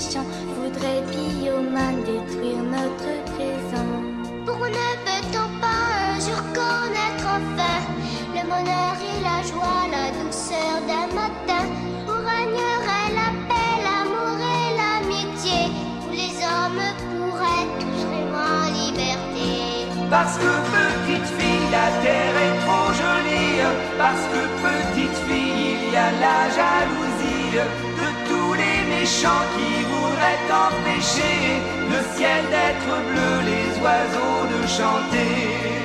méchants voudraient Bioman détruire notre présent. Pour ne peut-on pas un jour connaître enfin le bonheur et la joie, la douceur d'un matin, où régnerait la paix, l'amour et l'amitié, où les hommes pourraient tous vivre en liberté. Parce que petite fille, la terre est trop jolie. Parce que petite fille, il y a la jalousie de tous les méchants qui voudraient empêcher le ciel d'être bleu, les oiseaux de chanter.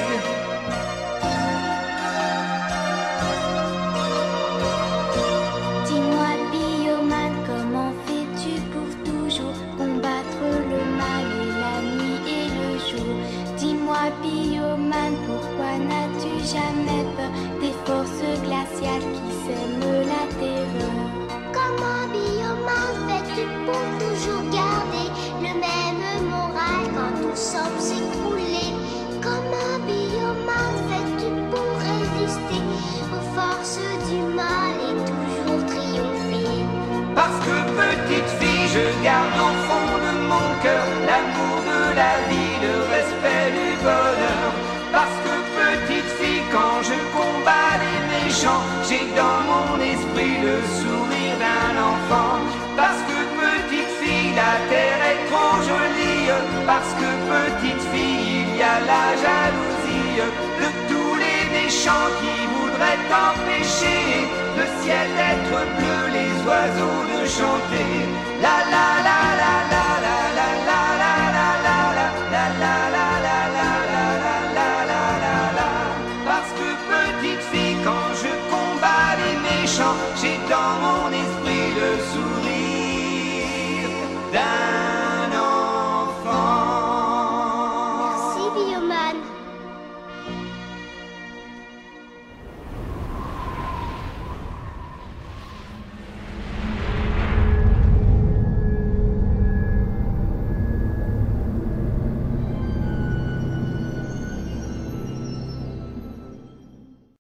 Dis-moi Bioman, comment fais-tu pour toujours combattre le mal et la nuit et le jour? Dis-moi Bioman, pourquoi n'as-tu jamais peur des forces glaciales qui sèment la terreur? Comment Bioman fais-tu pour toujours garder le même moral quand nous sommes écroulés? Comment Bioman fais-tu pour résister aux forces du mal et toujours triompher? Parce que petite fille, je garde au fond de mon cœur l'amour de la vie, le respect du bonheur. Parce que petite fille, quand je combats les méchants, j'ai dans mon esprit le sourire d'un enfant. Parce que petite fille, la terre est trop jolie. Parce que petite fille, il y a la jalousie de tous les méchants qui voudraient empêcher le ciel d'être bleu, les oiseaux de chanter.